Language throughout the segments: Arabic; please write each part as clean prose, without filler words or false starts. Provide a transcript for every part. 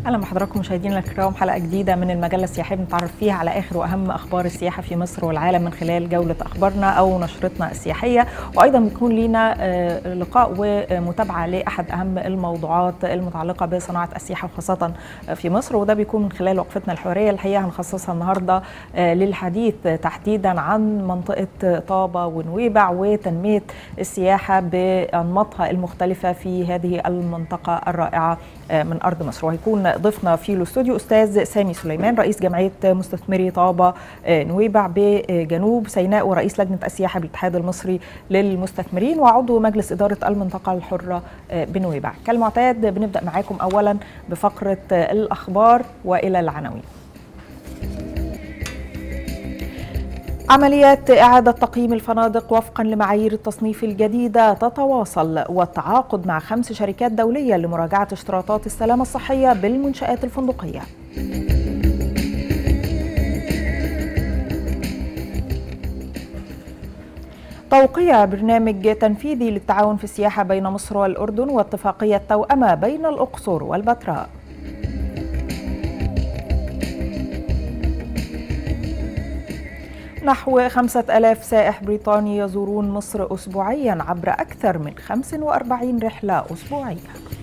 اهلا بحضراتكم مشاهدينا الكرام، حلقه جديده من المجله السياحيه بنتعرف فيها على اخر واهم اخبار السياحه في مصر والعالم من خلال جوله اخبارنا او نشرتنا السياحيه، وايضا بيكون لينا لقاء ومتابعه لاحد اهم الموضوعات المتعلقه بصناعه السياحه وخاصه في مصر، وده بيكون من خلال وقفتنا الحواريه الحقيقه هنخصصها النهارده للحديث تحديدا عن منطقه طابه ونويبع وتنميه السياحه بانماطها المختلفه في هذه المنطقه الرائعه من أرض مصر. وهيكون ضيفنا في الاستوديو أستاذ سامي سليمان رئيس جمعية مستثمري طابة نويبع بجنوب سيناء ورئيس لجنة السياحة بالاتحاد المصري للمستثمرين وعضو مجلس إدارة المنطقة الحرة بنويبع. كالمعتاد بنبدأ معاكم أولا بفقرة الأخبار وإلى العناوين. عمليات إعادة تقييم الفنادق وفقا لمعايير التصنيف الجديدة تتواصل، والتعاقد مع 5 شركات دولية لمراجعة اشتراطات السلامة الصحية بالمنشآت الفندقية. توقيع برنامج تنفيذي للتعاون في السياحة بين مصر والأردن واتفاقية توأمة بين الأقصر والبتراء. نحو 5000 سائح بريطاني يزورون مصر أسبوعياً عبر أكثر من 45 رحلة أسبوعية.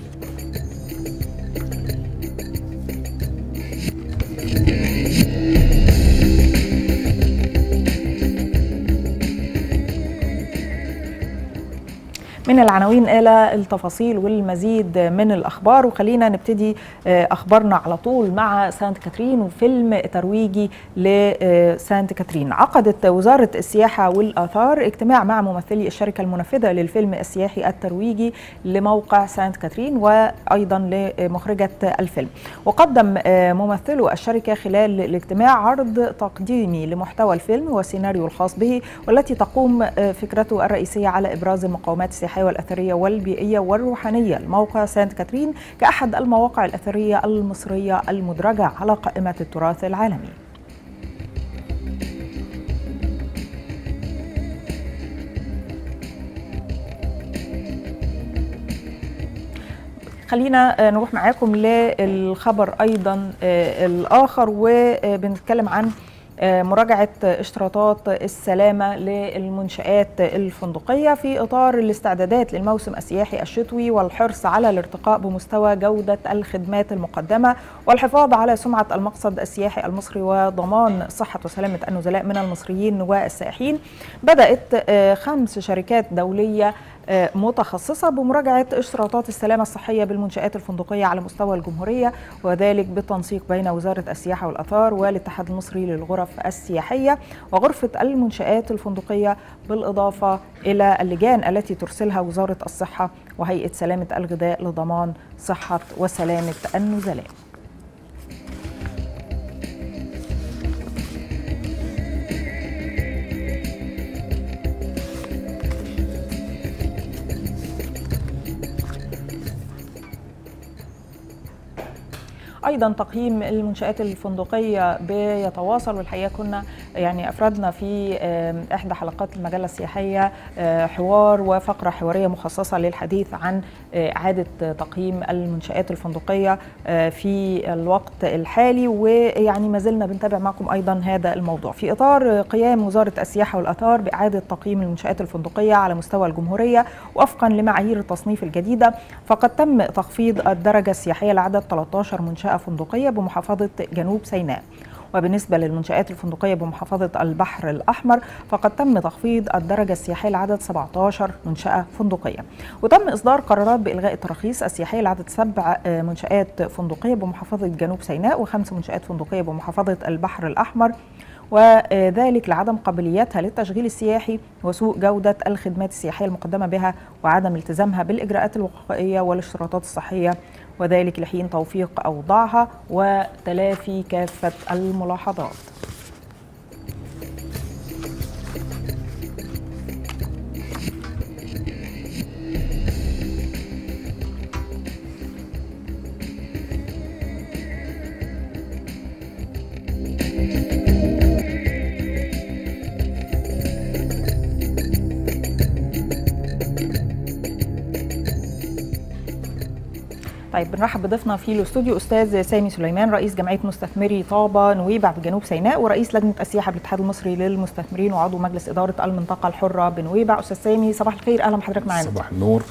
من العناوين إلى التفاصيل والمزيد من الأخبار، وخلينا نبتدي أخبارنا على طول مع سانت كاترين وفيلم ترويجي لسانت كاترين. عقدت وزارة السياحة والآثار اجتماع مع ممثلي الشركة المنفذة للفيلم السياحي الترويجي لموقع سانت كاترين وأيضا لمخرجة الفيلم. وقدم ممثلو الشركة خلال الاجتماع عرض تقديمي لمحتوى الفيلم والسيناريو الخاص به، والتي تقوم فكرته الرئيسية على إبراز المقومات السياحية والأثرية والبيئية والروحانية لموقع سانت كاترين كأحد المواقع الأثرية المصرية المدرجة على قائمة التراث العالمي. خلينا نروح معاكم للخبر أيضا الآخر، وبنتكلم عن مراجعة اشتراطات السلامة للمنشآت الفندقية في إطار الاستعدادات للموسم السياحي الشتوي والحرص على الارتقاء بمستوى جودة الخدمات المقدمة والحفاظ على سمعة المقصد السياحي المصري وضمان صحة وسلامة النزلاء من المصريين والسائحين. بدأت 5 شركات دولية متخصصة بمراجعة اشتراطات السلامة الصحية بالمنشآت الفندقية على مستوى الجمهورية، وذلك بالتنسيق بين وزارة السياحة والآثار والاتحاد المصري للغرف السياحية وغرفة المنشآت الفندقية، بالإضافة إلى اللجان التي ترسلها وزارة الصحة وهيئة سلامة الغذاء لضمان صحة وسلامة النزلاء. ايضا تقييم المنشآت الفندقيه بيتواصل، والحقيقه كنا افردنا في احدى حلقات المجله السياحيه حوار وفقره حواريه مخصصه للحديث عن اعاده تقييم المنشآت الفندقيه في الوقت الحالي، ما زلنا بنتابع معكم ايضا هذا الموضوع في اطار قيام وزاره السياحه والاثار باعاده تقييم المنشآت الفندقيه على مستوى الجمهوريه وفقا لمعايير التصنيف الجديده. فقد تم تخفيض الدرجه السياحيه لعدد 13 منشأة فندقية بمحافظة جنوب سيناء. وبالنسبة للمنشآت الفندقية بمحافظة البحر الأحمر فقد تم تخفيض الدرجة السياحية لعدد 17 منشأة فندقية. وتم إصدار قرارات بإلغاء التراخيص السياحية لعدد 7 منشآت فندقية بمحافظة جنوب سيناء و5 منشآت فندقية بمحافظة البحر الأحمر، وذلك لعدم قابليتها للتشغيل السياحي وسوء جودة الخدمات السياحية المقدمة بها وعدم التزامها بالإجراءات الوقائية والاشتراطات الصحية، وذلك لحين توفيق أوضاعها وتلافي كافة الملاحظات. طيب بنرحب بضيفنا في الاستوديو استاذ سامي سليمان، رئيس جمعيه مستثمري طابه نويبع بجنوب سيناء ورئيس لجنه السياحه بالاتحاد المصري للمستثمرين وعضو مجلس اداره المنطقه الحره بنويبع. استاذ سامي صباح الخير، اهلا بحضرتك معانا. صباح النور.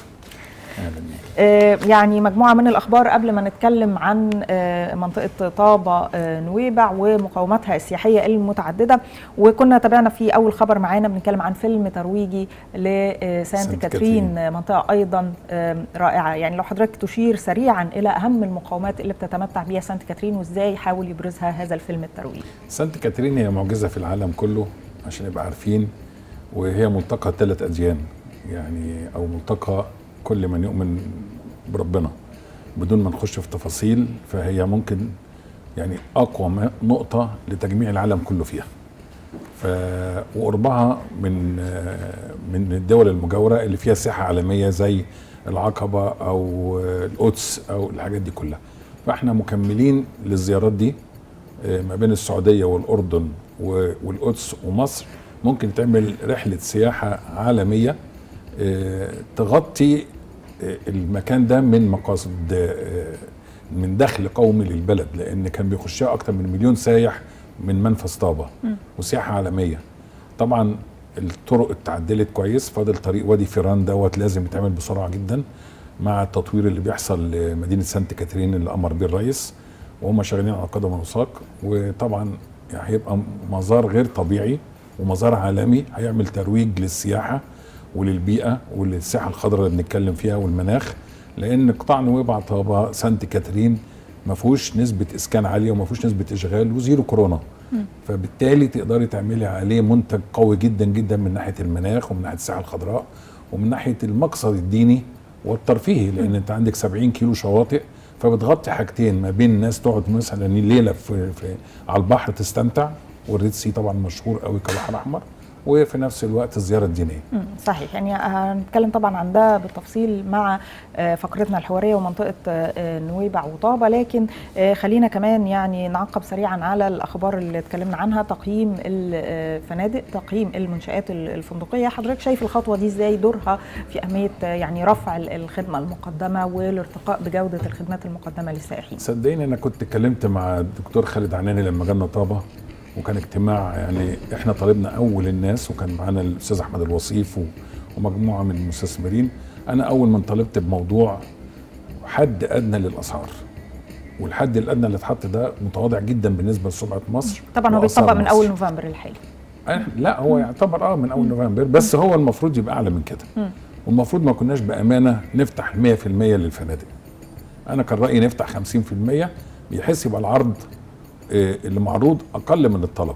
يعني مجموعه من الاخبار قبل ما نتكلم عن منطقه طابه نويبع ومقوماتها السياحيه المتعدده، وكنا تابعنا في اول خبر معانا بنتكلم عن فيلم ترويجي لسانت كاترين، منطقه ايضا رائعه. يعني لو حضرتك تشير سريعا الى اهم المقومات اللي بتتمتع بها سانت كاترين وازاي حاول يبرزها هذا الفيلم الترويجي. سانت كاترين هي معجزه في العالم كله عشان نبقى عارفين، وهي ملتقى 3 أديان، يعني او ملتقى كل من يؤمن بربنا. بدون ما نخش في تفاصيل، فهي ممكن يعني اقوى نقطه لتجميع العالم كله فيها. وقربها من الدول المجاوره اللي فيها سياحه عالميه زي العقبه او القدس او الحاجات دي كلها. فاحنا مكملين للزيارات دي ما بين السعوديه والاردن والقدس ومصر. ممكن تعمل رحله سياحه عالميه تغطي المكان ده من مقاصد، من دخل قومي للبلد، لان كان بيخشها اكتر من 1,000,000 سايح من منفذ طابه وسياحه عالميه. طبعا الطرق اتعدلت كويس، فاضل طريق وادي فيران دوت لازم يتعمل بسرعه جدا مع التطوير اللي بيحصل لمدينه سانت كاترين اللي امر بيه الرئيس، وهم شغالين على قدم وساق. وطبعا يعني هيبقى مزار غير طبيعي ومزار عالمي هيعمل ترويج للسياحه وللبيئه وللساحه الخضراء اللي بنتكلم فيها والمناخ، لان قطاع نويبع طابه سانت كاترين ما فيهوش نسبه اسكان عاليه وما فيهوش نسبه اشغال وزيرو كورونا. فبالتالي تقدري تعملي عليه منتج قوي جدا جدا من ناحيه المناخ ومن ناحيه الساحه الخضراء ومن ناحيه المقصد الديني والترفيهي، لان انت عندك 70 كيلو شواطئ، فبتغطي حاجتين ما بين ناس تقعد مثلا ليله على البحر تستمتع، والريد سي طبعا مشهور قوي كبحر احمر، وفي نفس الوقت الزياره الدينيه. صحيح. يعني هنتكلم طبعا عن ده بالتفصيل مع فقرتنا الحواريه ومنطقه نويبع وطابه، لكن خلينا كمان يعني نعقب سريعا على الاخبار اللي اتكلمنا عنها. تقييم الفنادق، تقييم المنشآت الفندقيه، حضرتك شايف الخطوه دي ازاي؟ دورها في اهميه يعني رفع الخدمه المقدمه والارتقاء بجوده الخدمات المقدمه للسائحين. صدقيني انا كنت اتكلمت مع الدكتور خالد عناني لما جالنا طابه، وكان اجتماع يعني احنا طالبنا اول الناس، وكان معانا الاستاذ احمد الوصيف ومجموعه من المستثمرين. انا اول من طالبت بموضوع حد ادنى للاسعار، والحد الادنى اللي اتحط ده متواضع جدا بالنسبه لسمعه مصر. طبعا هو بيطبق من اول نوفمبر الحالي. لا هو يعتبر من اول نوفمبر، بس هو المفروض يبقى اعلى من كده. والمفروض ما كناش بامانه نفتح 100% للفنادق. انا كان رايي نفتح 50%، بيحس يبقى العرض اللي معروض اقل من الطلب،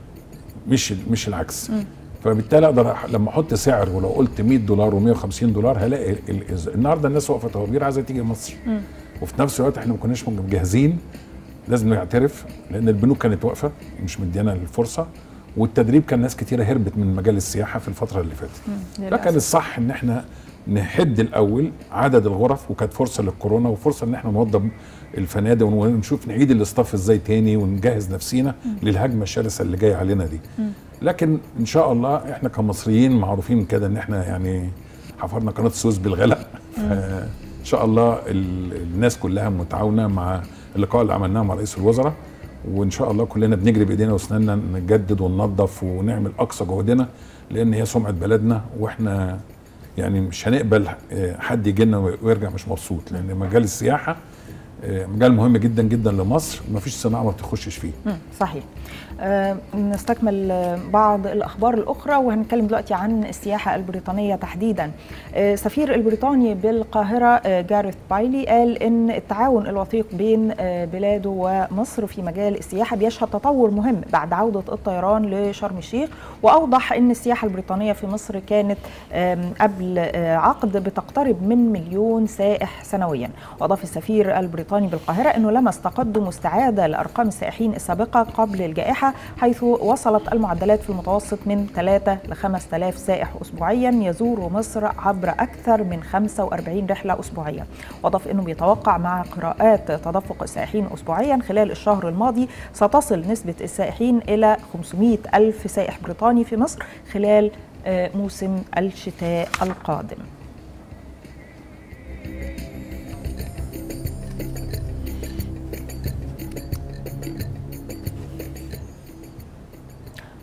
مش العكس. فبالتالي اقدر لما احط سعر، ولو قلت $100 و$150 هلاقي النهارده الناس واقفه طوابير عايزه تيجي مصر. وفي نفس الوقت احنا ما كناش مجهزين، لازم نعترف، لان البنوك كانت واقفه مش مديانا الفرصه، والتدريب كان ناس كتيره هربت من مجال السياحه في الفتره اللي فاتت. فكان الصح ان احنا نحد الاول عدد الغرف، وكانت فرصه للكورونا وفرصه ان احنا نوضب الفنادق ونشوف نعيد الاستاف ازاي تاني ونجهز نفسينا للهجمه الشرسه اللي جايه علينا دي. لكن ان شاء الله احنا كمصريين معروفين كده ان احنا يعني حفرنا قناه السويس بالغلا. ان شاء الله الناس كلها متعاونه مع اللقاء اللي عملناه مع رئيس الوزراء، وان شاء الله كلنا بنجري بايدينا واسناننا نجدد وننظف ونعمل اقصى جهدنا، لان هي سمعه بلدنا، واحنا يعني مش هنقبل حد يجي لنا ويرجع مش مبسوط، لان مجال السياحه مجال مهم جدا جدا لمصر، ما فيش صناعه ما بتخشش فيه. صحيح. نستكمل بعض الاخبار الاخرى، وهنتكلم دلوقتي عن السياحه البريطانيه تحديدا. سفير البريطاني بالقاهره جاريث بايلي قال ان التعاون الوثيق بين بلاده ومصر في مجال السياحه بيشهد تطور مهم بعد عوده الطيران لشرم الشيخ، واوضح ان السياحه البريطانيه في مصر كانت قبل عقد بتقترب من 1,000,000 سائح سنويا. واضاف السفير البريطاني بالقاهره انه لمس تقدم واستعاده لارقام السائحين السابقه قبل الجائحه، حيث وصلت المعدلات في المتوسط من 3 ل 5,000 سائح أسبوعيا يزور مصر عبر أكثر من 45 رحلة أسبوعية. وأضاف أنه بيتوقع مع قراءات تدفق السائحين أسبوعيا خلال الشهر الماضي ستصل نسبة السائحين إلى 500,000 سائح بريطاني في مصر خلال موسم الشتاء القادم.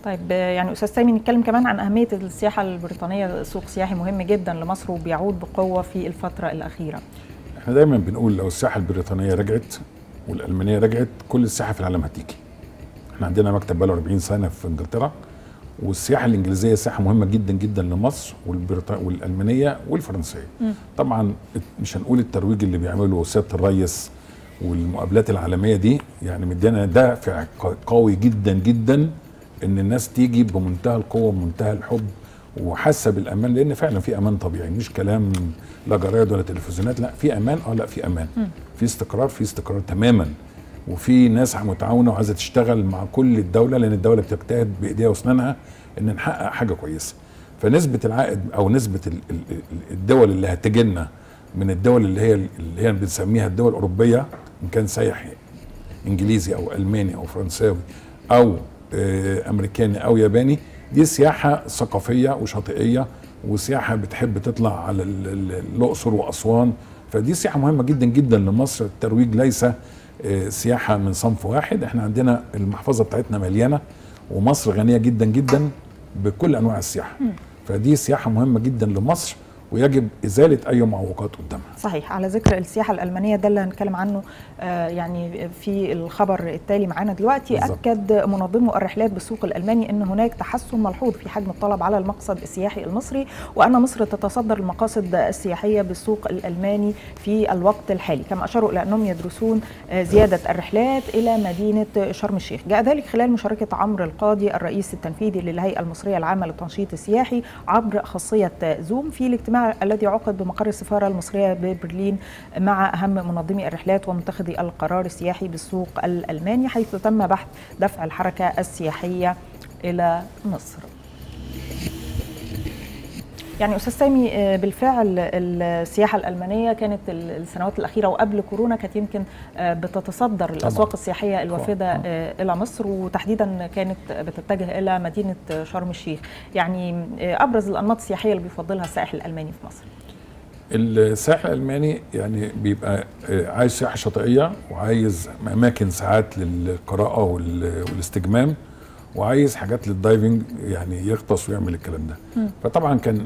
طيب يعني استاذ سامي، نتكلم كمان عن اهميه السياحه البريطانيه، سوق سياحي مهم جدا لمصر وبيعود بقوه في الفتره الاخيره. احنا دايما بنقول لو السياحه البريطانيه رجعت والالمانيه رجعت كل السياحه في العالم هتيجي. احنا عندنا مكتب بقاله 40 سنه في انجلترا، والسياحه الانجليزيه سياحه مهمه جدا جدا لمصر، والالمانيه والفرنسيه. طبعا مش هنقول الترويج اللي بيعمله سياده الرئيس والمقابلات العالميه دي يعني مدينا دافع قوي جدا جدا ان الناس تيجي بمنتهى القوه ومنتهى الحب وحاسه بالامان، لان فعلا في امان طبيعي، مش كلام لا جرايد ولا تلفزيونات، لا في امان. لا في امان، في استقرار، في استقرار تماما، وفي ناس متعاونه وعايزه تشتغل مع كل الدوله، لان الدوله بتجتهد بايديها واسنانها ان نحقق حاجه كويسه. فنسبه العائد او نسبه الدول اللي هتجي لنا من الدول اللي هي بنسميها الدول الاوروبيه، ان كان سايح انجليزي او الماني او فرنساوي او امريكاني او ياباني، دي سياحه ثقافيه وشاطئيه وسياحه بتحب تطلع على الاقصر واسوان. فدي سياحه مهمه جدا جدا لمصر. الترويج ليس سياحه من صنف واحد، احنا عندنا المحفظه بتاعتنا مليانه، ومصر غنيه جدا جدا بكل انواع السياحه. فدي سياحه مهمه جدا لمصر ويجب ازاله اي معوقات قدامها. صحيح. على ذكر السياحه الالمانيه، ده اللي هنتكلم عنه يعني في الخبر التالي معانا دلوقتي. بالزبط. اكد منظمو الرحلات بالسوق الالماني ان هناك تحسن ملحوظ في حجم الطلب على المقصد السياحي المصري، وان مصر تتصدر المقاصد السياحيه بالسوق الالماني في الوقت الحالي، كما اشاروا الى انهم يدرسون زياده الرحلات الى مدينه شرم الشيخ. جاء ذلك خلال مشاركه عمرو القاضي الرئيس التنفيذي للهيئه المصريه العامه للتنشيط السياحي عبر خاصيه زوم في الاجتماع الذي عقد بمقر السفاره المصريه ببرلين مع اهم منظمي الرحلات ومتخذي القرار السياحي بالسوق الالماني، حيث تم بحث دفع الحركه السياحيه الى مصر. يعني استاذ سامي، بالفعل السياحه الالمانيه كانت السنوات الاخيره وقبل كورونا كانت يمكن بتتصدر الاسواق السياحيه الوافده الى مصر، وتحديدا كانت بتتجه الى مدينه شرم الشيخ. يعني ابرز الانماط السياحيه اللي بيفضلها السائح الالماني في مصر؟ السائح الالماني يعني بيبقى عايز سياحه شاطئيه، وعايز اماكن ساعات للقراءه والاستجمام، وعايز حاجات للدايفنج، يعني يغطس ويعمل الكلام ده. فطبعا كان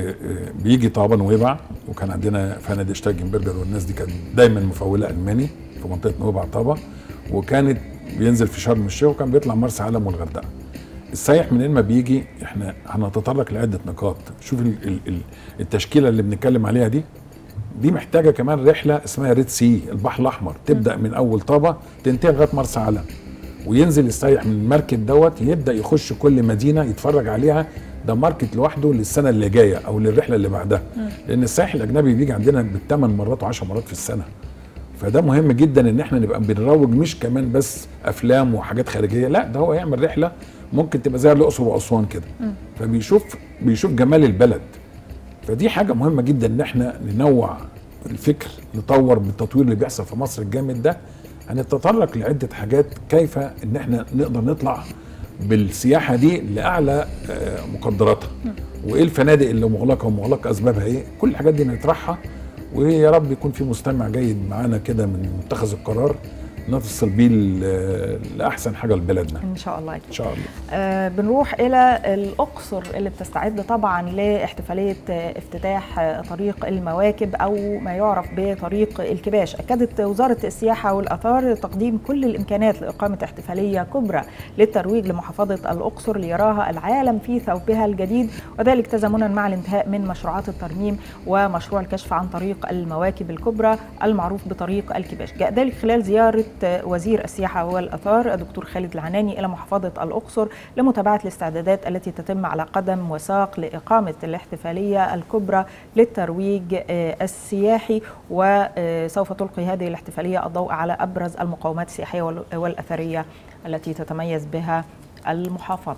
بيجي طابا نويبع، وكان عندنا فنادق شتايجنبرجر والناس دي كانت دايما مفوله الماني في منطقه نويبع طابا، وكانت بينزل في شرم الشيخ، وكان بيطلع مرسى علم والغردقه. السايح منين ما بيجي احنا هنتطرق لعده نقاط. شوف التشكيله اللي بنتكلم عليها دي محتاجه كمان رحله اسمها ريد سي، البحر الاحمر، تبدا من اول طابا تنتهي لغايه مرسى علم، وينزل السايح من المركب دوت يبدا يخش كل مدينه يتفرج عليها. ده ماركت لوحده للسنه اللي جايه او للرحله اللي بعدها، لان السائح الاجنبي بيجي عندنا بالثمان مرات و10 مرات في السنه. فده مهم جدا ان احنا نبقى بنروج، مش كمان بس افلام وحاجات خارجيه، لا ده هو يعمل رحله ممكن تبقى زي الاقصر واسوان كده، فبيشوف جمال البلد. فدي حاجه مهمه جدا ان احنا ننوع الفكر، نطور بالتطوير اللي بيحصل في مصر الجامد ده. هنتطرق لعده حاجات كيف ان احنا نقدر نطلع بالسياحه دي لاعلى مقدراتها، وايه الفنادق اللي مغلقه ومغلقه اسبابها ايه. كل الحاجات دي نطرحها، ويا رب يكون في مستمع جيد معانا كده من متخذ القرار نتصل بيه لاحسن حاجه لبلدنا ان شاء الله. ان شاء الله. بنروح الى الاقصر اللي بتستعد طبعا لاحتفاليه افتتاح طريق المواكب او ما يعرف بطريق الكباش. اكدت وزاره السياحه والاثار تقديم كل الامكانات لاقامه احتفاليه كبرى للترويج لمحافظه الاقصر ليراها العالم في ثوبها الجديد، وذلك تزامنا مع الانتهاء من مشروعات الترميم ومشروع الكشف عن طريق المواكب الكبرى المعروف بطريق الكباش. جاء ذلك خلال زياره وزير السياحة والآثار الدكتور خالد العناني إلى محافظة الأقصر لمتابعة الاستعدادات التي تتم على قدم وساق لإقامة الاحتفالية الكبرى للترويج السياحي. وسوف تلقي هذه الاحتفالية الضوء على أبرز المقومات السياحية والأثرية التي تتميز بها المحافظة.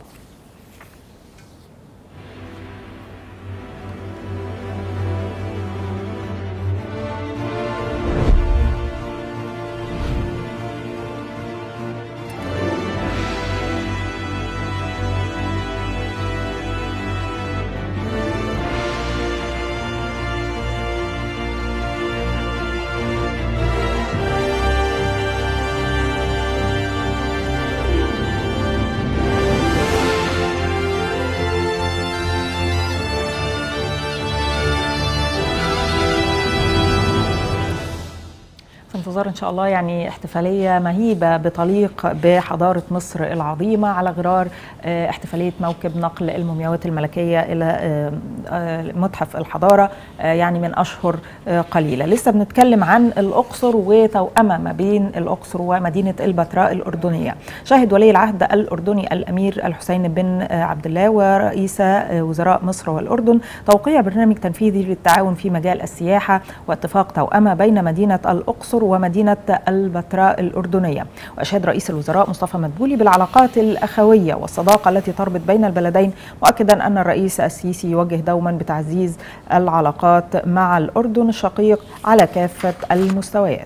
انتظار ان شاء الله يعني احتفاليه مهيبه بتليق بحضاره مصر العظيمه على غرار احتفاليه موكب نقل المومياوات الملكيه الى متحف الحضاره يعني من اشهر قليله. لسه بنتكلم عن الاقصر وتوأمه ما بين الاقصر ومدينه البتراء الاردنيه. شهد ولي العهد الاردني الامير الحسين بن عبد الله ورئيس وزراء مصر والاردن توقيع برنامج تنفيذي للتعاون في مجال السياحه واتفاق توأمه بين مدينه الأقصر ومدينة البتراء الأردنية. وأشاد رئيس الوزراء مصطفى مدبولي بالعلاقات الأخوية والصداقة التي تربط بين البلدين، مؤكدا أن الرئيس السيسي يوجه دوما بتعزيز العلاقات مع الأردن الشقيق على كافة المستويات.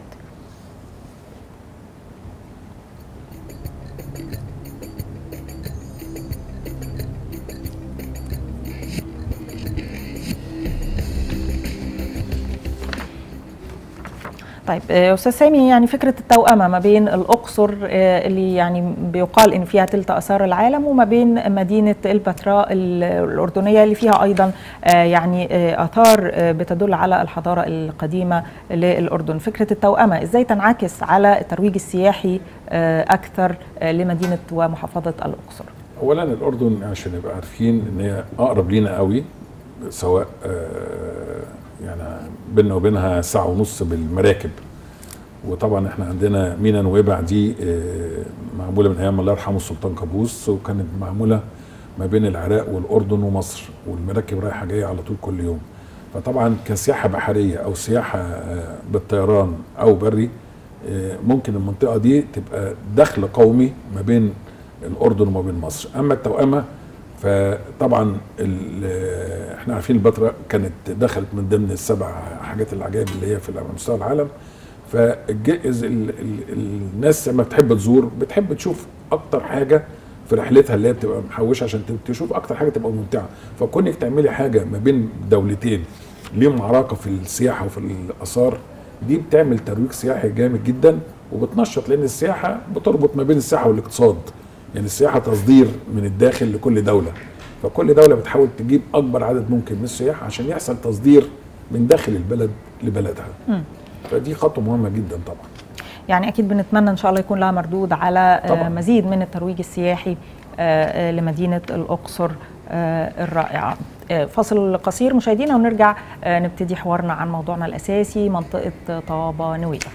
طيب أستاذ سامي، يعني فكرة التوأمة ما بين الأقصر اللي يعني بيقال إن فيها تلت آثار العالم وما بين مدينة البتراء الأردنية اللي فيها أيضا يعني آثار بتدل على الحضارة القديمة للأردن، فكرة التوأمة إزاي تنعكس على الترويج السياحي أكثر لمدينة ومحافظة الأقصر؟ أولا الأردن عشان نبقى عارفين إن هي أقرب لينا قوي، سواء يعني بيننا وبينها ساعة ونص بالمراكب، وطبعا احنا عندنا مينا نويبع دي معمولة من ايام الله يرحمه السلطان قابوس، وكانت معمولة ما بين العراق والاردن ومصر، والمراكب رايحة جاية على طول كل يوم. فطبعا كسياحة بحرية او سياحة بالطيران او بري ممكن المنطقة دي تبقى دخل قومي ما بين الاردن وما بين مصر. اما التوأمة فطبعا احنا عارفين البتراء كانت دخلت من ضمن السبع حاجات العجائب اللي هي في مستوى العالم. فالجائز الناس لما بتحب تزور بتحب تشوف اكتر حاجه في رحلتها اللي هي بتبقى محوشه عشان تشوف اكتر حاجه تبقى ممتعه. فكونك تعملي حاجه ما بين دولتين ليهم علاقه في السياحه وفي الاثار دي بتعمل ترويج سياحي جامد جدا وبتنشط، لان السياحه بتربط ما بين السياحه والاقتصاد. يعني السياحه تصدير من الداخل لكل دوله، فكل دوله بتحاول تجيب اكبر عدد ممكن من السياح عشان يحصل تصدير من داخل البلد لبلدها. فدي خطوه مهمه جدا طبعا. يعني اكيد بنتمنى ان شاء الله يكون لها مردود على طبعا. مزيد من الترويج السياحي لمدينه الاقصر الرائعه. فاصل قصير مشاهدينا ونرجع نبتدي حوارنا عن موضوعنا الاساسي، منطقه طابا نويبع.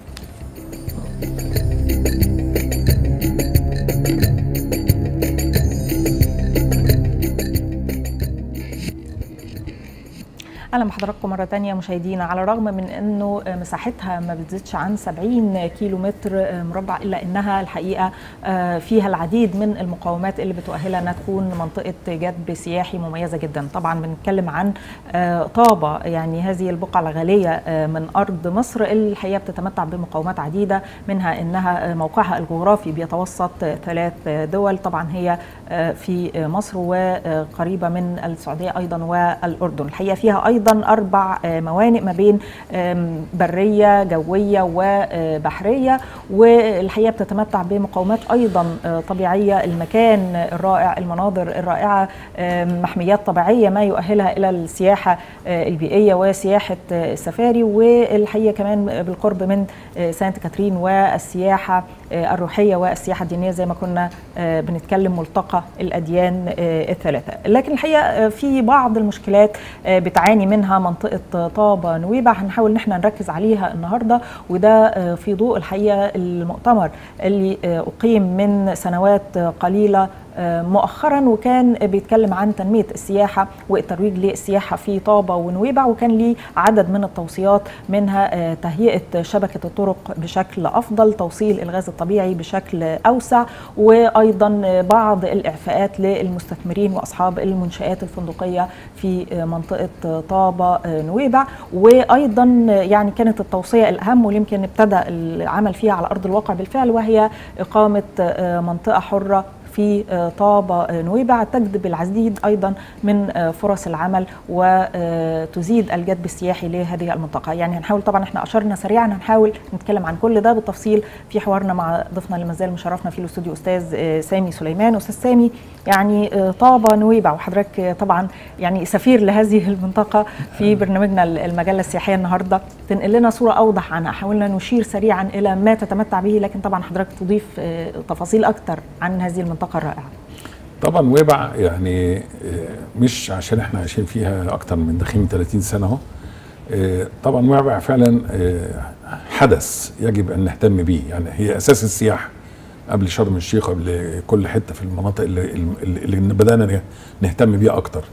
اهلا بحضراتكم مره ثانيه مشاهدينا. على الرغم من انه مساحتها ما بتزيدش عن 70 كيلو متر مربع، الا انها الحقيقه فيها العديد من المقومات اللي بتؤهلها انها تكون منطقه جذب سياحي مميزه جدا. طبعا بنتكلم عن طابا، يعني هذه البقعه الغاليه من ارض مصر اللي الحقيقه بتتمتع بمقومات عديده، منها انها موقعها الجغرافي بيتوسط 3 دول، طبعا هي في مصر وقريبه من السعوديه ايضا والاردن. الحقيقه فيها ايضا 4 موانئ ما بين بريه جويه وبحريه، والحقيقه بتتمتع بمقومات ايضا طبيعيه، المكان الرائع، المناظر الرائعه، محميات طبيعيه ما يؤهلها الى السياحه البيئيه وسياحه السفاري، والحقيقه كمان بالقرب من سانت كاترين والسياحه الروحيه والسياحه الدينيه زي ما كنا بنتكلم، ملتقى الاديان الثلاثه. لكن الحقيقه في بعض المشكلات بتعاني منها منطقه طابا نويبع، هنحاول ان احنا نركز عليها النهارده، وده في ضوء الحقيقه المؤتمر اللي اقيم من سنوات قليله مؤخرا، وكان بيتكلم عن تنمية السياحة والترويج للسياحة في طابا ونويبع، وكان ليه عدد من التوصيات، منها تهيئة شبكة الطرق بشكل أفضل، توصيل الغاز الطبيعي بشكل أوسع، وأيضا بعض الإعفاءات للمستثمرين وأصحاب المنشآت الفندقية في منطقة طابا نويبع. وأيضا يعني كانت التوصية الأهم واللي يمكن ابتدى العمل فيها على أرض الواقع بالفعل، وهي إقامة منطقة حرة في طابا نويبع تجذب العديد ايضا من فرص العمل وتزيد الجذب السياحي لهذه المنطقه. يعني هنحاول، طبعا احنا اشرنا سريعا، هنحاول نتكلم عن كل ده بالتفصيل في حوارنا مع ضيفنا اللي مازال مشرفنا في الاستوديو استاذ سامي سليمان. استاذ سامي، يعني طابة نويبع، وحضرتك طبعا يعني سفير لهذه المنطقة في برنامجنا المجلة السياحية النهاردة، تنقل لنا صورة أوضح عنها. حاولنا نشير سريعا إلى ما تتمتع به، لكن طبعا حضرتك تضيف تفاصيل أكتر عن هذه المنطقة الرائعة. طبعا نويبع يعني مش عشان احنا عايشين فيها أكتر من داخلين 30 سنة اهو. طبعا نويبع فعلا حدث يجب أن نهتم به، يعني هي أساس السياحة قبل شرم الشيخ، قبل كل حته في المناطق اللي بدانا نهتم بيها اكتر.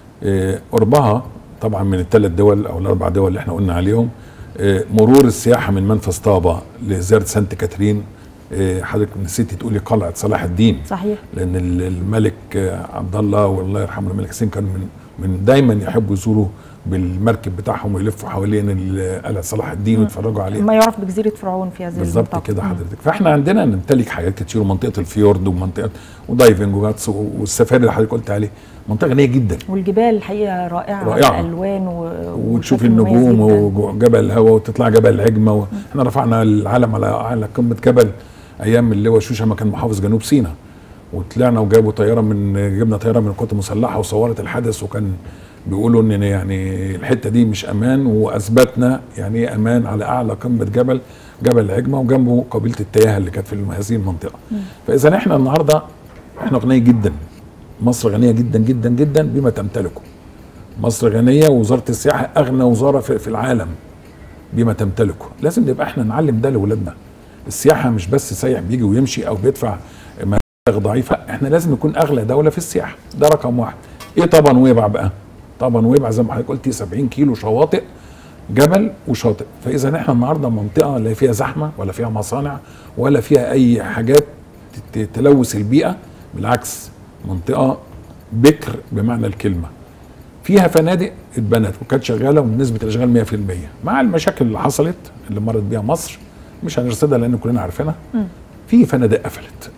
قربها طبعا من الثلاث دول او الاربع دول اللي احنا قلنا عليهم. مرور السياحه من منفذ طابه لزياره سانت كاترين، حضرتك نسيتي تقولي قلعه صلاح الدين. صحيح. لان الملك عبد الله والله يرحمه الملك حسين كان من دايما يحبوا يزوروا بالمركب بتاعهم ويلفوا حوالين قلعه صلاح الدين ويتفرجوا عليها. ما يعرف بجزيره فرعون في هذه المنطقه. بالظبط كده حضرتك. فاحنا عندنا نمتلك حاجات كتير، ومنطقه الفيورد ومنطقه ودايفنج وغطس والسفاري اللي حضرتك قلت عليه، منطقه غنيه جدا. والجبال الحقيقه رائعه الالوان وتشوف النجوم وجبل الهواء وتطلع جبل عجمه احنا رفعنا العلم على قمه جبل ايام اللواء شوشه ما كان محافظ جنوب سيناء، وطلعنا وجابوا طياره جبنا طياره من القوات المسلحه وصورت الحدث، وكان بيقولوا ان يعني الحته دي مش امان، واثبتنا يعني ايه امان على اعلى قمه جبل العجمه وجنبه قبيله التياهه اللي كانت في هذه المنطقه. فاذا احنا النهارده احنا غنيه جدا، مصر غنيه جدا جدا جدا بما تمتلكه. مصر غنيه، ووزاره السياحه اغنى وزاره في العالم بما تمتلكه. لازم نبقى احنا نعلم ده لاولادنا. السياحه مش بس سايح بيجي ويمشي او بيدفع مبالغ ضعيفه، احنا لازم نكون اغلى دوله في السياحه، ده رقم واحد. ايه طبعا نويبع بقى؟ طبعا نويبع زي ما حضرتك قلتي 70 كيلو شواطئ، جبل وشاطئ. فاذا احنا النهارده منطقه لا فيها زحمه ولا فيها مصانع ولا فيها اي حاجات تلوث البيئه، بالعكس منطقه بكر بمعنى الكلمه. فيها فنادق اتبنت وكانت شغاله ونسبه الاشغال 100%، مع المشاكل اللي حصلت اللي مرت بيها مصر مش هنرصدها لان كلنا عارفينها. في فنادق قفلت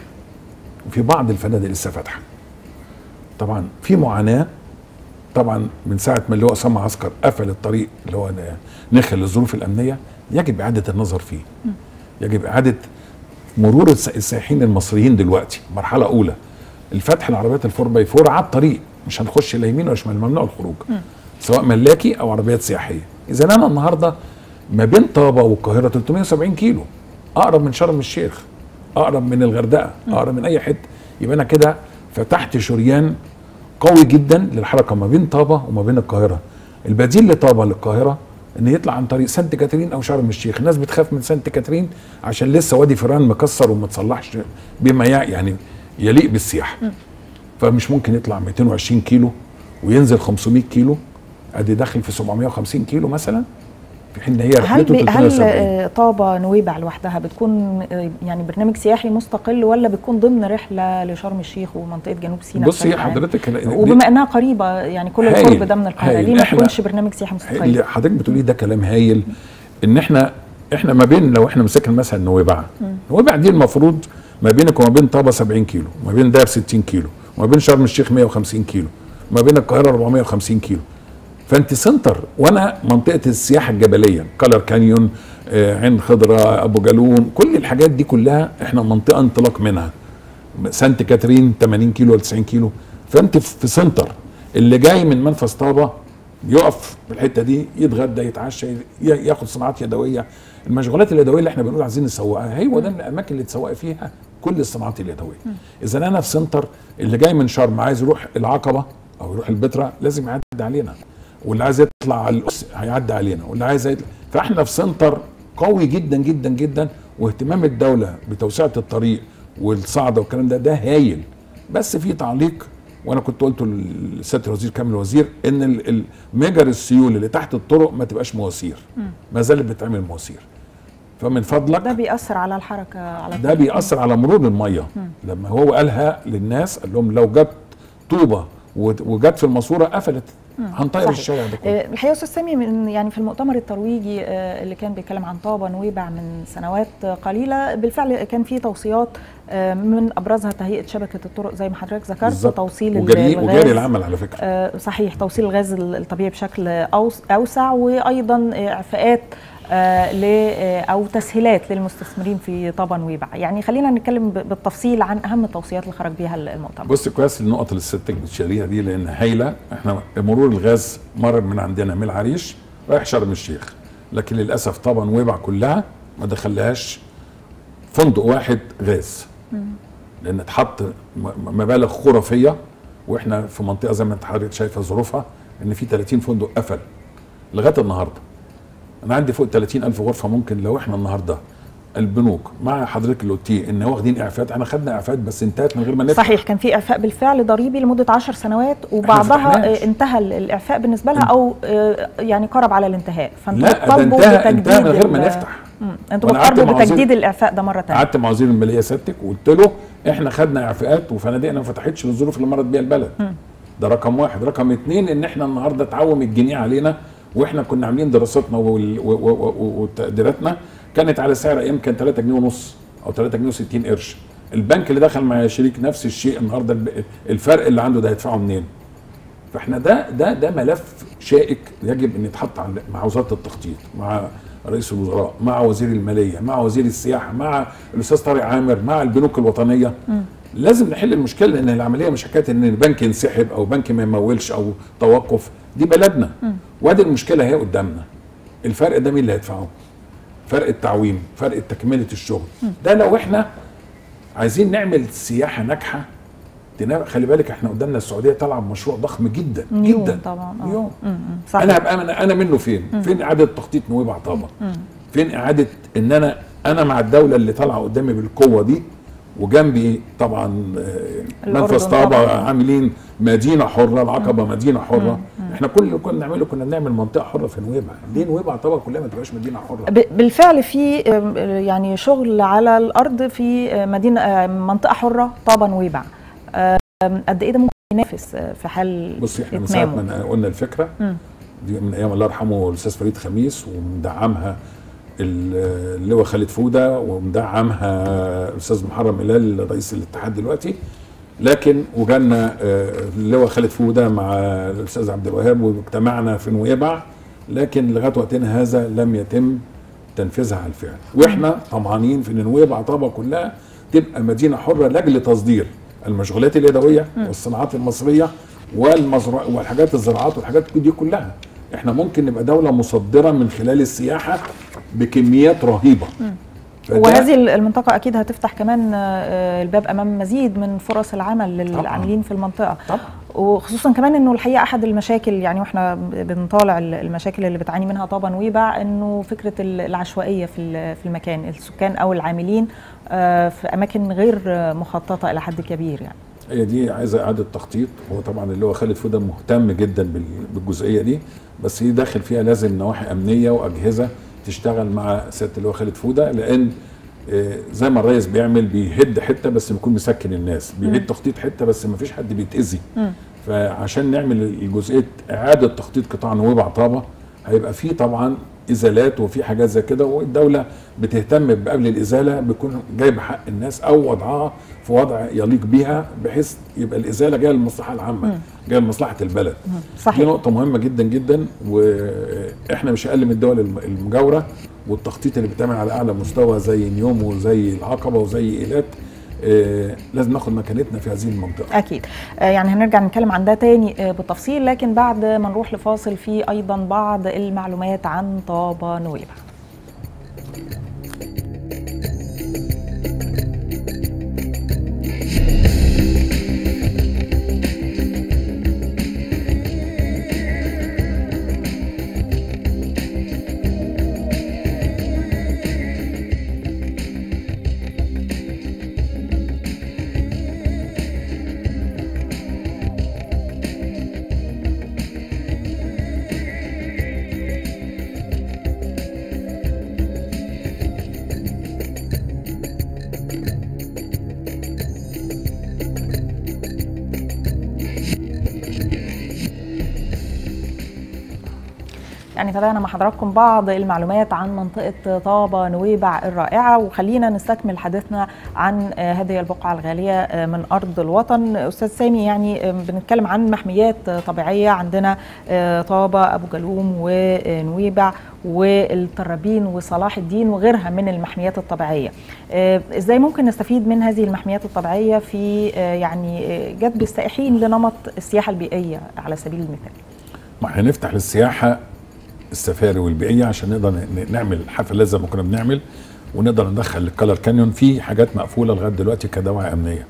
وفي بعض الفنادق لسه فاتحه. طبعا في معاناه طبعا من ساعه ما اللواء اسامه عسكر قفل الطريق اللي هو نخل للظروف الامنيه، يجب اعاده النظر فيه. يجب اعاده مرور السائحين المصريين دلوقتي مرحله اولى. الفتح العربيات الفور باي فور على الطريق، مش هنخش لا يمين ولا شمال، ممنوع الخروج سواء ملاكي او عربيات سياحيه. اذا انا النهارده ما بين طابه والقاهره 370 كيلو، اقرب من شرم الشيخ، اقرب من الغردقه، اقرب من اي حته. يبقى انا كده فتحت شريان قوي جدا للحركه ما بين طابه وما بين القاهره. البديل لطابه للقاهره ان يطلع عن طريق سانت كاترين او شرم الشيخ. الناس بتخاف من سانت كاترين عشان لسه وادي فيران مكسر وما تصلحش بما يعني يليق بالسياحه. فمش ممكن يطلع 220 كيلو وينزل 500 كيلو، ادي داخل في 750 كيلو مثلا، في حين هي رحلته 370. هل طابه نويبع لوحدها بتكون يعني برنامج سياحي مستقل، ولا بتكون ضمن رحله لشرم الشيخ ومنطقه جنوب سيناء؟ بصي حضرتك، وبما انها قريبه يعني كل القرب ده من القاهره، ليه ما تكونش برنامج سياحي مستقل؟ اللي حضرتك بتقوليه ده كلام هايل. ان احنا ما بين، لو احنا مسكنا مثلا نويبع، نويبع دي المفروض ما بينك وما بين طابه 70 كيلو، ما بين دهب 60 كيلو، وما بين شرم الشيخ 150 كيلو، وما بين القاهره 450 كيلو. فانت سنتر، وانا منطقه السياحه الجبليه، كالر كانيون، عين خضراء، ابو جالون، كل الحاجات دي كلها احنا منطقه انطلاق منها. سانت كاترين 80 كيلو ولا 90 كيلو. فانت في سنتر، اللي جاي من منفذ طابه يقف في الحته دي، يتغدى، يتعشى، ياخد صناعات يدويه. المشغولات اليدويه اللي احنا بنقول عايزين نسوقها، هو ده الاماكن اللي تسوق فيها كل الصناعات اليدويه. اذا انا في سنتر، اللي جاي من شرم عايز يروح العقبه او يروح البتراء لازم يعدي علينا، واللي عايز يطلع على القدس هيعدي علينا، واللي عايز يطلع. فاحنا في سنتر قوي جدا جدا جدا، واهتمام الدوله بتوسعه الطريق والصعده والكلام ده هايل. بس في تعليق، وانا كنت قلته لسياده الوزير كامل الوزير، ان مجر السيول اللي تحت الطرق ما تبقاش مواسير، ما زالت بتعمل مواسير. فمن فضلك، ده بيأثر على الحركه، على ده بيأثر على مرور الميه. لما هو قالها للناس، قال لهم لو جت طوبه وجت في الماسوره قفلت، هنطير الشارع ده كله. الحقيقه يا استاذ سامي، من يعني في المؤتمر الترويجي اللي كان بيتكلم عن طابه نويبع من سنوات قليله، بالفعل كان في توصيات من ابرزها تهيئه شبكه الطرق زي ما حضرتك ذكرت، وتوصيل الغاز، وجاري العمل على فكره. صحيح، توصيل الغاز الطبيعي بشكل اوسع، وايضا اعفاءات او تسهيلات للمستثمرين في طابا نويبع. يعني خلينا نتكلم بالتفصيل عن اهم التوصيات اللي خرج بيها المؤتمر. بص كويس النقط اللي سيادتك بتشاريها دي لان هايله. احنا مرور الغاز مر من عندنا من العريش رايح شرم الشيخ، لكن للاسف طابا نويبع كلها ما دخلهاش فندق واحد غاز، لان اتحط مبالغ خرافيه، واحنا في منطقه زي ما انت حضرتك شايفه ظروفها ان في 30 فندق قفل لغايه النهارده. انا عندي فوق 30,000 غرفه. ممكن لو احنا النهارده البنوك مع حضرتك اللي قلتيه ان واخدين اعفاءات، احنا خدنا اعفاءات بس انتهت من غير ما ندفع. صحيح، كان في اعفاء بالفعل ضريبي لمده 10 سنوات وبعضها انتهى الاعفاء بالنسبه لها او يعني قرب على الانتهاء، فانتوا بتطالبوا بتجديد من غير ما نفتح. انتوا بتطالبوا بتجديد الاعفاء ده مره ثانيه. قعدت مع وزير الماليه سيادتك وقلت له احنا خدنا اعفاءات وفنادقنا ما فتحتش للظروف اللي مرت بيها البلد. ده رقم واحد. رقم اتنين ان احنا النهارده اتعوم الجنيه علينا، واحنا كنا عاملين دراستنا وتقديراتنا كانت على سعر ايام كان 3 جنيه ونص او 3 جنيه و60 قرش. البنك اللي دخل مع شريك نفس الشيء النهارده الفرق اللي عنده ده هيدفعه منين؟ فاحنا ده ملف شائك يجب ان يتحط مع وزاره التخطيط، مع رئيس الوزراء، مع وزير الماليه، مع وزير السياحه، مع الاستاذ طارق عامر، مع البنوك الوطنيه. لازم نحل المشكله، لان العمليه مش حكايه ان البنك ينسحب او بنك ما يمولش او توقف، دي بلدنا. وادي المشكله هي قدامنا. الفرق ده مين اللي هيدفعه؟ فرق التعويم، فرق تكمله الشغل. ده لو احنا عايزين نعمل سياحه ناجحه. خلي بالك احنا قدامنا السعوديه طالعه بمشروع ضخم جدا جدا طبعا. يوم. انا هبقى انا منه فين اعاده تخطيط نويبع طابا؟ فين اعاده ان انا مع الدوله اللي طالعه قدامي بالقوه دي، وجنبي طبعا منفذ طابا عاملين مدينه حره، العقبه مدينه حره. احنا كل اللي كنا بنعمله كنا بنعمل منطقه حره في نويبع. ليه نويبع طابا كلها ما تبقاش مدينه حره؟ بالفعل في يعني شغل على الارض في منطقه حره طابا نويبع. قد ايه ده ممكن ينافس في حال بصي احنا من ساعه ما قلنا الفكره دي من ايام الله يرحمه الاستاذ فريد خميس، ومدعمها اللواء خالد فوده، ومدعمها الاستاذ محرم هلال رئيس الاتحاد دلوقتي. لكن وجالنا اللواء خالد فوده مع الاستاذ عبد الوهاب واجتمعنا في نويبع، لكن لغايه وقتنا هذا لم يتم تنفيذها على الفعل. واحنا طمعانين في ان نويبع طابا كلها تبقى مدينه حره لاجل تصدير المشغولات اليدويه والصناعات المصريه والحاجات الزراعات والحاجات دي كلها. احنا ممكن نبقى دوله مصدره من خلال السياحه بكميات رهيبه. وهذه المنطقه اكيد هتفتح كمان الباب امام مزيد من فرص العمل للعاملين في المنطقه طبعا. وخصوصا كمان انه الحقيقه احد المشاكل، يعني واحنا بنطالع المشاكل اللي بتعاني منها طابا نويبع، انه فكره العشوائيه في المكان، السكان او العاملين في اماكن غير مخططه الى حد كبير. يعني هي دي عايزه اعاده تخطيط. هو طبعا اللي هو خالد فوده مهتم جدا بالجزئيه دي، بس هي داخل فيها لازم نواحي امنيه واجهزه تشتغل مع سياده اللي هو خالد فوده، لان زي ما الرئيس بيعمل بيهد حته بس بيكون مسكن الناس، بيعيد تخطيط حته بس ما فيش حد بيتاذي. فعشان نعمل الجزئيه اعاده تخطيط قطاع نويبع طابا هيبقى فيه طبعا ازالات وفي حاجات زي كده، والدوله بتهتم قبل الازاله بيكون جايبه حق الناس او وضعها في وضع يليق بيها، بحيث يبقى الازاله جايه للمصلحه العامه، جايه لمصلحه البلد. صحيح. دي نقطه مهمه جدا جدا، واحنا مش اقل من الدول المجاوره، والتخطيط اللي بيتعمل على اعلى مستوى زي نيوم وزي العقبه وزي ايلات لازم ناخد مكانتنا في هذه المنطقه. اكيد. يعني هنرجع نتكلم عن ده تاني بالتفصيل، لكن بعد ما نروح لفاصل في ايضا بعض المعلومات عن طابا نويبع. يعني تابعنا مع حضراتكم بعض المعلومات عن منطقة طابة نويبع الرائعة، وخلينا نستكمل حديثنا عن هذه البقعة الغالية من أرض الوطن. أستاذ سامي، يعني بنتكلم عن محميات طبيعية، عندنا طابة، أبو جالوم، ونويبع، والترابين، وصلاح الدين، وغيرها من المحميات الطبيعية. إزاي ممكن نستفيد من هذه المحميات الطبيعية في يعني جذب السائحين لنمط السياحة البيئية على سبيل المثال؟ ما هنفتح للسياحه السفاري والبيئيه عشان نقدر نعمل حفلات زي ما كنا بنعمل، ونقدر ندخل الكالر كانيون في حاجات مقفوله لغايه دلوقتي كدواعي امنيه.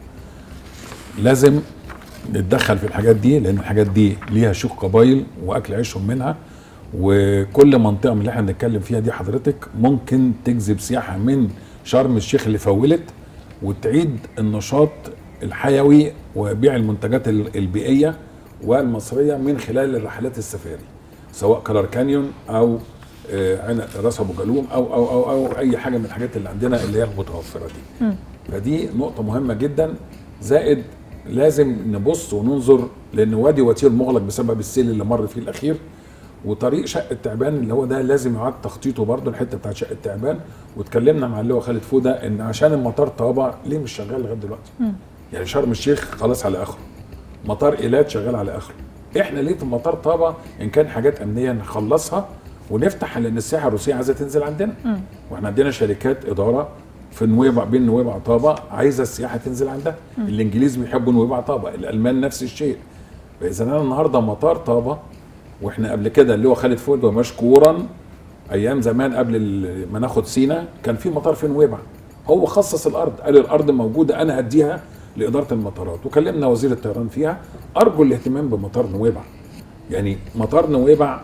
لازم نتدخل في الحاجات دي، لان الحاجات دي ليها شيوخ قبايل واكل عيشهم منها، وكل منطقه من اللي احنا بنتكلم فيها دي حضرتك ممكن تجذب سياحه من شرم الشيخ اللي فولت، وتعيد النشاط الحيوي وبيع المنتجات البيئيه والمصريه من خلال الرحلات السفاري، سواء كالر كانيون او راس ابو جالوم أو اي حاجه من الحاجات اللي عندنا اللي هي المتوفره دي. فدي نقطه مهمه جدا. زائد لازم نبص وننظر، لان وادي وتير مغلق بسبب السيل اللي مر فيه الاخير، وطريق شق التعبان اللي هو ده لازم يعاد تخطيطه برضه، الحته بتاعت شق التعبان. واتكلمنا مع اللواء خالد فوده ان عشان المطار طابه ليه مش شغال لغايه دلوقتي؟ يعني شرم الشيخ خلاص على اخره، مطار ايلات شغال على اخره، احنا ليه في مطار طابه ان كان حاجات امنيه نخلصها ونفتح، لان السياحه الروسيه عايزه تنزل عندنا. واحنا عندنا شركات اداره في نويبع، بين نويبع وطابه، عايزه السياحه تنزل عندها. الانجليز بيحبوا نويبع طابه، الالمان نفس الشيء. فاذا انا النهارده مطار طابه، واحنا قبل كده اللي هو خالد فؤاد ومشكورا ايام زمان قبل ما ناخد سينا كان في مطار في نويبع، هو خصص الارض، قال الارض موجوده انا هديها لاداره المطارات، وكلمنا وزير الطيران فيها. ارجو الاهتمام بمطار نويبع، يعني مطار نويبع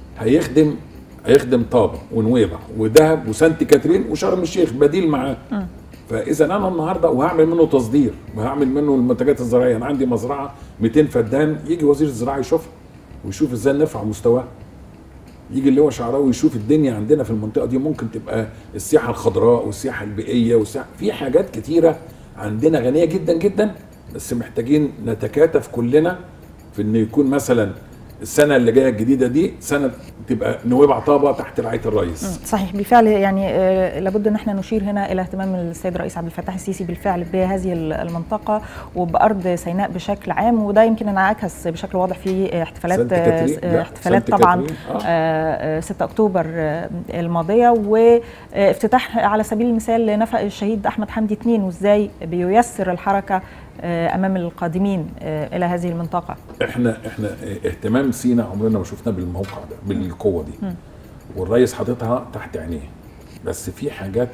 هيخدم طابه ونويبع ودهب وسانت كاترين وشرم الشيخ بديل معاه. فاذا انا النهارده وهعمل منه تصدير وهعمل منه المنتجات الزراعيه، انا عندي مزرعه 200 فدان، يجي وزير الزراعه يشوفها ويشوف ازاي نرفع مستواها. يجي اللي هو شعراوي يشوف الدنيا عندنا في المنطقه دي ممكن تبقى السياحه الخضراء والسياحه البيئيه والسياحة، في حاجات كتيره عندنا غنيه جدا جدا، بس محتاجين نتكاتف كلنا في ان يكون مثلا السنه اللي جايه الجديده دي سنه تبقى نويبع طابه تحت رعايه الرئيس. صحيح بالفعل، يعني لابد ان احنا نشير هنا الى اهتمام السيد الرئيس عبد الفتاح السيسي بالفعل بهذه المنطقه وبارض سيناء بشكل عام، وده يمكن انعكس بشكل واضح في احتفالات طبعا 6 اكتوبر الماضيه، وافتتاح على سبيل المثال لنفق الشهيد احمد حمدي 2، وازاي بييسر الحركه امام القادمين الى هذه المنطقه. احنا اهتمام سينا عمرنا ما شفناه بالموقع ده بالقوه دي، والرئيس حاططها تحت عينيه، بس في حاجات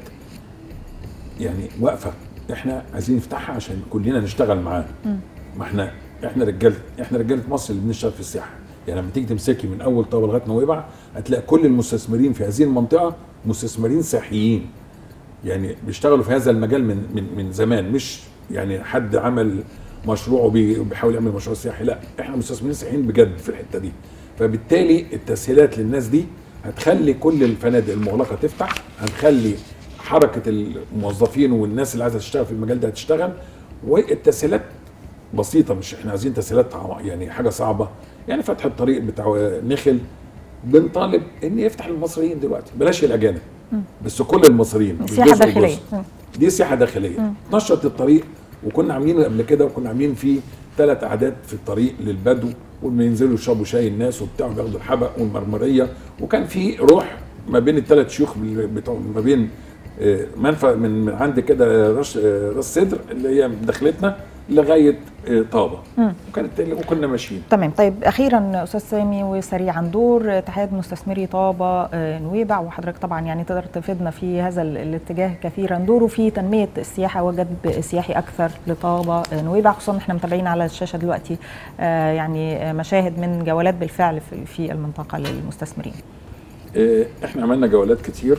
يعني واقفه احنا عايزين نفتحها عشان كلنا نشتغل معاه. ما احنا رجاله مصر اللي بنشتغل في السياحه. يعني لما تيجي تمسكي من اول طابه لغايه نويبع هتلاقي كل المستثمرين في هذه المنطقه مستثمرين سياحيين، يعني بيشتغلوا في هذا المجال من زمان، مش يعني حد عمل مشروع وبيحاول يعمل مشروع سياحي، لا احنا مستثمرين سياحيين بجد في الحته دي. فبالتالي التسهيلات للناس دي هتخلي كل الفنادق المغلقه تفتح، هنخلي حركه الموظفين والناس اللي عايزه تشتغل في المجال ده هتشتغل، والتسهيلات بسيطه، مش احنا عايزين تسهيلات يعني حاجه صعبه. يعني فتح الطريق بتاع نخل بنطالب ان يفتح للمصريين دلوقتي، بلاش الاجانب بس كل المصريين. سياحه داخليه، دي سياحه داخليه. نشط الطريق، وكنا عاملين قبل كده، وكنا عاملين فيه 3 قعدات في الطريق للبدو، وبينزلوا يشربوا شاي الناس وبتاع، بياخدوا الحبق والمرمريه، وكان في روح ما بين ال3 شيوخ بتوع ما بين منفى من عند كده راس سدر اللي هي دخلتنا لغايه طابه، وكنا ماشيين. تمام. طيب اخيرا استاذ سامي وسريعا، دور اتحاد مستثمري طابه نويبع، وحضرتك طبعا يعني تقدر تفيدنا في هذا الاتجاه كثيرا، دوره في تنميه السياحه وجذب سياحي اكثر لطابه نويبع، خصوصا احنا متابعين على الشاشه دلوقتي يعني مشاهد من جولات بالفعل في المنطقه للمستثمرين. احنا عملنا جولات كتير،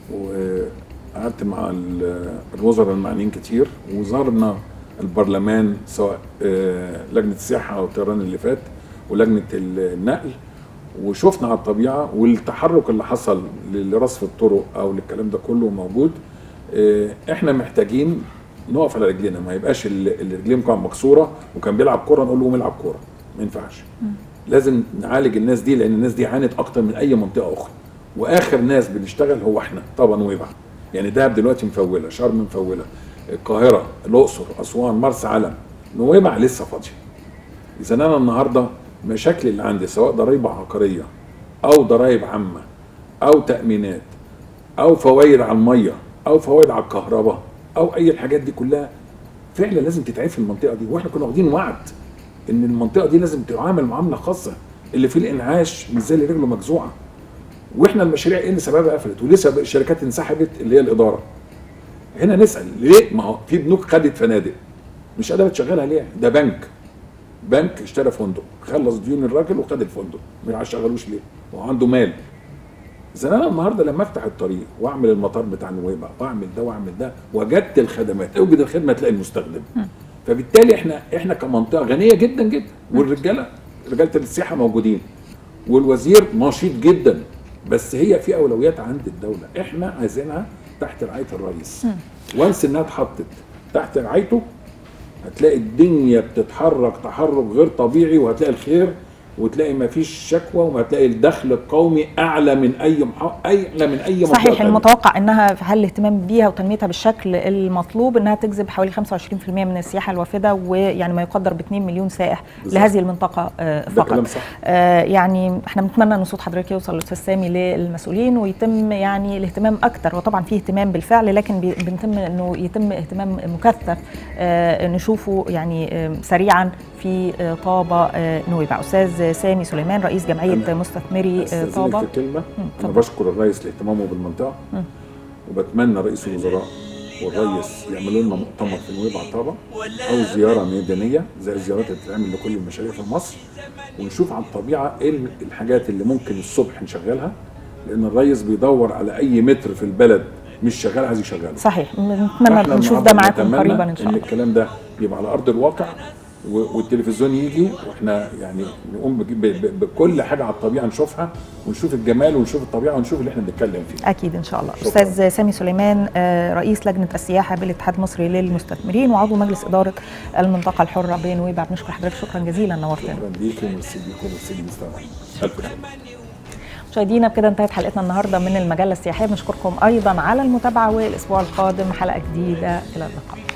وقعدت مع الوزراء المعنيين كتير، وزارنا البرلمان سواء لجنه السياحه او الطيران اللي فات ولجنه النقل، وشفنا على الطبيعه والتحرك اللي حصل لرصف الطرق او للكلام ده كله موجود. احنا محتاجين نقف على رجلينا، ما يبقاش الرجلين كانت مكسوره وكان بيلعب كوره نقول له قوم العب كوره، ما ينفعش. لازم نعالج الناس دي، لان الناس دي عانت اكتر من اي منطقه اخرى. واخر ناس بنشتغل هو احنا طبعا نويبع. يعني دهب دلوقتي مفوله، شرم مفوله، القاهره، الاقصر، اسوان، مرسى علم، نويبع لسه فاضيه. اذا انا النهارده مشاكل اللي عندي سواء ضرائب عقاريه او ضرائب عامه او تامينات او فوائد على الميه او فوائد على الكهرباء او اي الحاجات دي كلها فعلا لازم تتعرف في المنطقه دي. واحنا كنا واخدين وعد ان المنطقه دي لازم تعامل معامله خاصه، اللي فيه الانعاش مش زي اللي رجله مجزوعه. واحنا المشاريع ايه اللي سببها قفلت وليه سبب الشركات انسحبت اللي هي الاداره؟ هنا نسال ليه؟ ما هو في بنوك خدت فنادق مش قادره تشغلها ليه؟ ده بنك اشترى فندق، خلص ديون الراجل وخد الفندق، ما يشغلوش ليه؟ هو عنده مال. اذا انا النهارده لما افتح الطريق واعمل المطار بتاع نويبع واعمل ده واعمل ده، وجدت الخدمات، اوجد الخدمه تلاقي المستخدم. فبالتالي احنا كمنطقه غنيه جدا جدا، والرجاله رجاله السياحه موجودين، والوزير نشيط جدا، بس هي في اولويات عند الدوله احنا عايزينها تحت رعايه الرئيس. وانس انها اتحطت تحت رعايته هتلاقي الدنيا بتتحرك تحرك غير طبيعي، وهتلاقي الخير، وتلاقي ما فيش شكوى، وهتلاقي الدخل القومي اعلى من اي منطقه. صحيح. المتوقع انها في حال الاهتمام بيها وتنميتها بالشكل المطلوب انها تجذب حوالي 25% من السياحه الوافده، ويعني ما يقدر ب 2 مليون سائح لهذه المنطقه فقط. كلام صح. يعني احنا بنتمنى ان صوت حضرتك يوصل للاستاذ سامي للمسؤولين ويتم يعني الاهتمام اكثر، وطبعا في اهتمام بالفعل، لكن بنتم انه يتم اهتمام مكثف نشوفه يعني سريعا في طابة نويبع. أستاذ سامي سليمان رئيس جمعية مستثمري طابة. في كلمة أنا بشكر الرئيس لاهتمامه بالمنطقة، وبتمنى رئيس الوزراء والرئيس يعملوا لنا مؤتمر في نويبع طابة أو زيارة ميدانية زي الزيارات اللي بتتعمل لكل المشاريع في مصر، ونشوف على الطبيعة إيه الحاجات اللي ممكن الصبح نشغلها، لأن الرئيس بيدور على أي متر في البلد مش شغال عايز يشغله. صحيح. نتمنى نشوف ده معاكم قريبا إن شاء الله. إن الكلام ده يبقى على أرض الواقع، والتلفزيون يجي واحنا يعني نقوم بكل حاجه على الطبيعه نشوفها، ونشوف الجمال ونشوف الطبيعه ونشوف اللي احنا بنتكلم فيه. اكيد ان شاء الله. استاذ سامي سليمان رئيس لجنه السياحه بالاتحاد المصري للمستثمرين وعضو مجلس اداره المنطقه الحره بنويبع، بنشكر حضرتك شكرا جزيلا، نورتنا. شكرا ليكم وميرسي ليكم وميرسي للمستمعين. مشاهدينا بكده انتهت حلقتنا النهارده من المجله السياحيه، بنشكركم ايضا على المتابعه، والاسبوع القادم حلقه جديده، الى اللقاء.